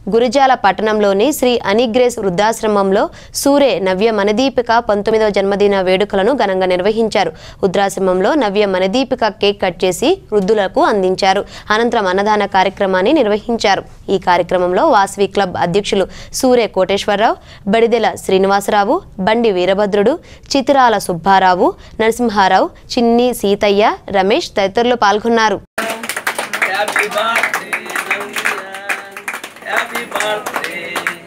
గురిజాల పట్టణంలోని శ్రీ అనిగ్రేస్ వృద్ధాశ్రమంలో సూరే నవ్య మనదీపిక 19వ జన్మదిన వేడుకలను ఘనంగా నిర్వహించారు. వృద్ధాశ్రమంలో నవ్య మనదీపిక కేక్ కట్ చేసి వృద్ధులకు అందించారు. అనంతరం అన్నదాన కార్యక్రమాన్ని నిర్వహించారు. ఈ కార్యక్రమంలో వాసవి క్లబ్ అధ్యక్షులు సూరే కోటేశ్వరరావు, బడిదెల శ్రీనివాసరావు, బండి వీరభద్రుడు, చితిరాల సుబ్బారావు, నరసింహారావు, చిన్ని సీతయ్య, రమేష్ తదితరులు పాల్గొన్నారు. Happy birthday.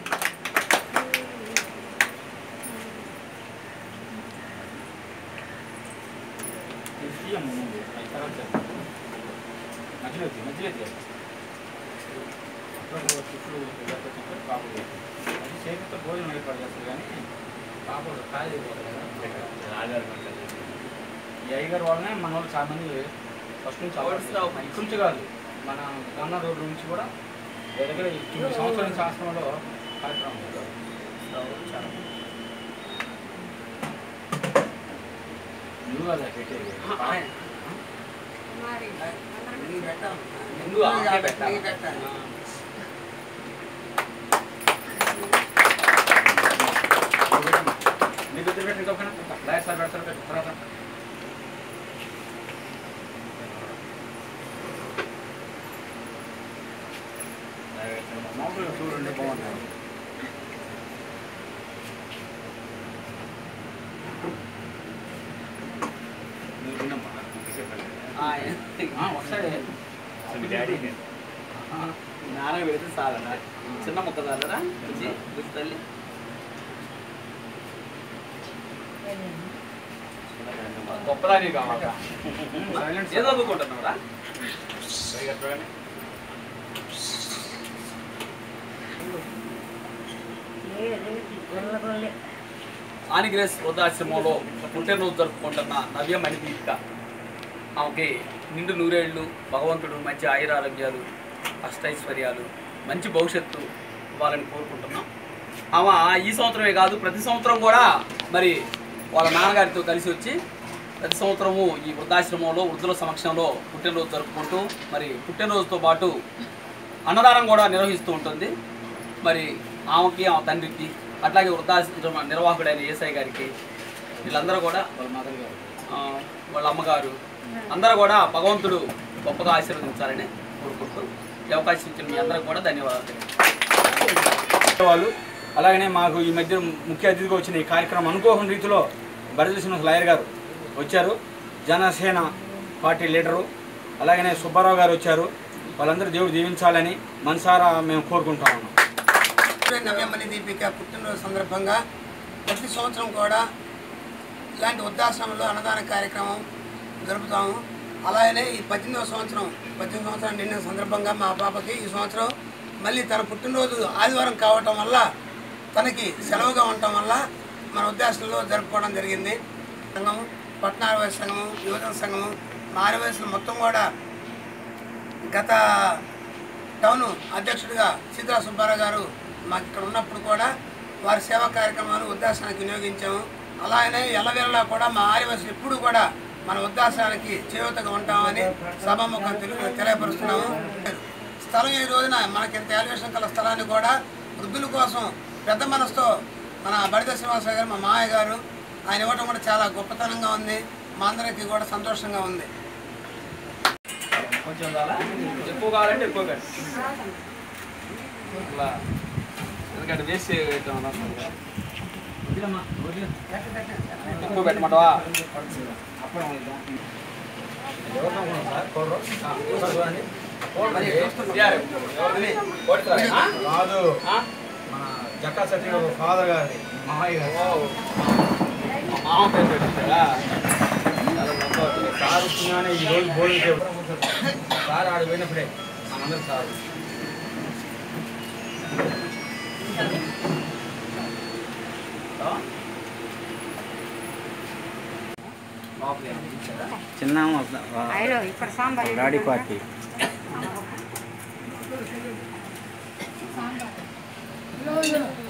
ఈ అయ్యగారు వాళ్ళనే మన వాళ్ళు చాలా మంది ఫస్ట్ నుంచి ఇక్కడ నుంచి కాదు, మన గన్న రోడ్డు నుంచి కూడా దగ్గర 9 సంవత్సరాల నుంచి ఆశ్రమంలో కార్యక్రమం నువ్వు అలా పెట్టేది మీకు పెట్టండి ఇంకొక సార్ పెడతారు తర్వాత మామూలుగా చూడండి బాగుంటుంది. వస్తాడే నాన్న పెడితే చాలన్నా చిన్న మొక్క చాలరా తల్లి గొప్పదాని కావాలా ఏదో అనుకుంటున్నావురా ఆనిగ్రేస్ వృద్ధాశ్రమంలో పుట్టినరోజు జరుపుకుంటున్న నవ్య మణిదీపిక ఆమెకి నిండు నూరేళ్లు, భగవంతుడు మంచి ఆయురారోగ్యాలు, అష్టైశ్వర్యాలు, మంచి భవిష్యత్తు ఇవ్వాలని కోరుకుంటున్నాం. ఆమె ఈ సంవత్సరమే కాదు ప్రతి సంవత్సరం కూడా మరి వాళ్ళ నాన్నగారితో కలిసి వచ్చి ప్రతి సంవత్సరము ఈ వృద్ధాశ్రమంలో వృద్ధుల సమక్షంలో పుట్టినరోజు జరుపుకుంటూ మరి పుట్టినరోజుతో పాటు అన్నదానం కూడా నిర్వహిస్తూ ఉంటుంది. మరి ఆమెకి ఆమె తండ్రికి అట్లాగే వృద్ధాశ్రమ నిర్వాహకుడైన ఏసఐ గారికి వీళ్ళందరూ కూడా వాళ్ళ మదర్ గారు వాళ్ళ అమ్మగారు అందరూ కూడా భగవంతుడు గొప్పగా ఆశీర్వదించాలని కోరుకుంటూ ఈ అవకాశం ఇచ్చిన మీ అందరికి కూడా ధన్యవాదాలు. వాళ్ళు అలాగనే మాకు ఈ మధ్య ముఖ్య అతిథిగా వచ్చిన ఈ కార్యక్రమం అనుకోని రీతిలో బడిదెల శ్రీనివాస లాయర్ గారు వచ్చారు. జనసేన పార్టీ లీడరు అలాగనే సుబ్బారావు గారు వచ్చారు. వాళ్ళందరూ దేవుడు దీవించాలని మనసారా మేము కోరుకుంటా ఉన్నాం. నవ్య మనదీపిక పుట్టినరోజు సందర్భంగా ప్రతి సంవత్సరం కూడా ఇలాంటి వృద్ధాశ్రమంలో అన్నదాన కార్యక్రమం జరుపుతాము. అలాగనే ఈ 18వ సంవత్సరం నిండిన సందర్భంగా మా పాపకి ఈ సంవత్సరం మళ్ళీ తన పుట్టినరోజు ఆదివారం కావటం వల్ల తనకి సెలవుగా ఉండటం వల్ల మన వృద్ధాశ్రమంలో జరుపుకోవడం జరిగింది. సంఘము, పట్టణ ఆర్యవైశ్య సంఘము, యువజన సంఘము, మా ఆర్యవైశ్యులు మొత్తం కూడా గత టౌన్ అధ్యక్షుడిగా చితిరాల సుబ్బారావు గారు మాకు ఇక్కడ ఉన్నప్పుడు కూడా వారి సేవా కార్యక్రమాలు వృద్ధాశ్రమానికి వినియోగించాము. అలాగనే ఎల్లవేళలా కూడా మా ఆర్యవైశ్యులు ఇప్పుడు కూడా మన వృద్ధాశ్రమానికి చేయూతగా ఉంటామని సభాముఖం తెలియపరుస్తున్నాము. స్థలం ఈ రోజున మనకి ఇంత ఎలివేషన్ కల స్థలాన్ని కూడా వృద్ధుల కోసం పెద్ద మనసుతో మన బడిదెల శ్రీనివాసరావు గారు మా మామయ్య గారు ఆయన ఇవ్వటం కూడా చాలా గొప్పతనంగా ఉంది. మా అందరికీ కూడా సంతోషంగా ఉంది. కొంచెం ఎక్కువ కావాలంటే ఎక్కువ ఇలా ఎందుకంటే వేస్ట్ ఎక్కువ పెట్టమంటావా? కాదు మన జక్కా సతీ ఫాదర్ గారి మామయ్య గారు మామ పేరు పెట్టిందా? సార్ వస్తున్నానే ఈరోజు భోజనం సార్ ఆడు పోయినప్పుడే మనందరం సార్ చిన్న డాడీ పార్టీ సాంబార్